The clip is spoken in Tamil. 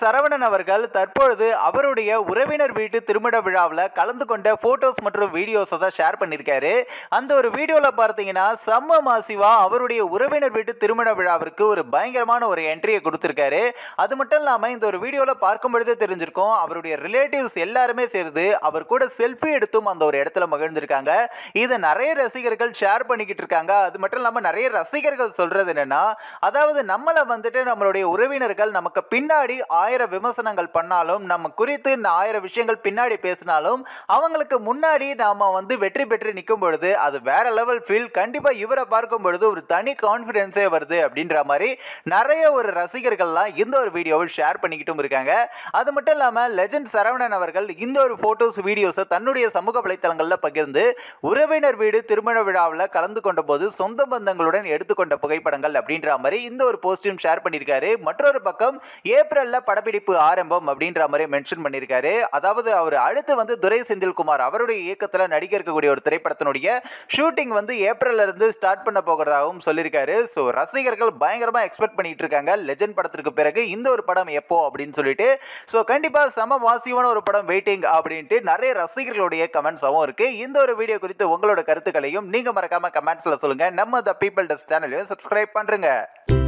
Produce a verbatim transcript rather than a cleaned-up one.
சரவணன் அவர்கள் தற்பொழுது அவருடைய உறவினர் வீட்டு திருமண விழாவில் கலந்து கொண்ட போட்டோஸ் மற்றும் வீடியோஸை தான் ஷேர் பண்ணியிருக்காரு. அந்த ஒரு வீடியோவில் பார்த்தீங்கன்னா செம்ம மாசிவா அவருடைய உறவினர் வீட்டு திருமண விழாவிற்கு ஒரு பயங்கரமான ஒரு என்ட்ரியை கொடுத்திருக்காரு. அது மட்டும் இல்லாமல் இந்த ஒரு வீடியோவில் பார்க்கும் பொழுதே தெரிஞ்சிருக்கும் அவருடைய ரிலேட்டிவ்ஸ் எல்லாருமே சேர்ந்து அவர் கூட செல்ஃபி எடுத்தும் அந்த ஒரு இடத்துல மகிழ்ந்திருக்காங்க. இதை நிறைய ரசிகர்கள் ஷேர் பண்ணிக்கிட்டு இருக்காங்க. அது மட்டும் இல்லாமல் நிறைய ரசிகர்கள் சொல்றது என்னன்னா, அதாவது நம்மளை வந்துட்டு நம்மளுடைய உறவினர்கள் நமக்கு பின்னாடி ஆயிரம் விமர்சனங்கள் பண்ணாலும், நம்ம குறித்து ஆயிரம் விஷயங்கள் பின்னாடி பேசினாலும், அவங்களுக்கு முன்னாடி நாம வந்து வெற்றி பெற்று நிற்கும் பொழுது அது வேற லெவல் ஃபீல். கண்டிப்பா இவரை பார்க்கும் பொழுது ஒரு தனி கான்ஃபிடன்ஸே வருது அப்படின்ற மாதிரி நிறைய ஒரு ரசிகர்கள்லாம் இந்த ஒரு வீடியோவை ஷேர் பண்ணிக்கிட்டும் இருக்காங்க. அது மட்டும் இல்லாமல் லெஜெண்ட் சரவணன் அவர்கள் இந்த ஒரு போட்டோஸ் வீடியோஸை தன்னுடைய சமூக வலைத்தளங்களில் பகிர்ந்து உறவினர் வீடு திருமண விழாவில் கலந்து கொண்ட போது சொந்த பந்தங்களுடன் எடுத்துக்கொண்ட புகைப்படங்கள் அப்படின்ற மாதிரி இந்த ஒரு போஸ்டையும் ஷேர் பண்ணியிருக்காரு. மற்றொரு பக்கம் ஏப்ரல்ல படப்பிடிப்பு ஆரம்பம் அப்படின்ற மாதிரி மென்ஷன் பண்ணியிருக்காரு. அதாவது அவர் அடுத்து வந்து துரை செந்தில்குமார் அவருடைய இயக்கத்தில் நடிக்க இருக்கக்கூடிய ஒரு திரைப்படத்தினுடைய ஷூட்டிங் வந்து ஏப்ரல்ல இருந்து ஸ்டார்ட் பண்ண போகிறதாகவும் சொல்லியிருக்காரு. ஸோ ரசிகர்கள் பயங்கரமா எக்ஸ்பெக்ட் பண்ணிட்டு இருக்காங்க லெஜெண்ட் படத்திற்கு பிறகு இந்த ஒரு படம் எப்போ அப்படின்னு சொல்லிட்டு. ஸோ கண்டிப்பா செம வாசியான ஒரு படம் வெயிட்டிங் அப்படின்ட்டு நிறைய ரசிகர்களுடைய கமெண்ட்ஸாகவும் இருக்கு. இந்த ஒரு வீடியோ குறித்து உங்களோட கருத்துக்களையும் நீங்க மறக்காம கமெண்ட்ஸ்ல சொல்லுங்க. நம்ம த பீப்பிள் டெஸ்ட் சேனலையும் சப்ஸ்கிரைப் பண்றீங்க.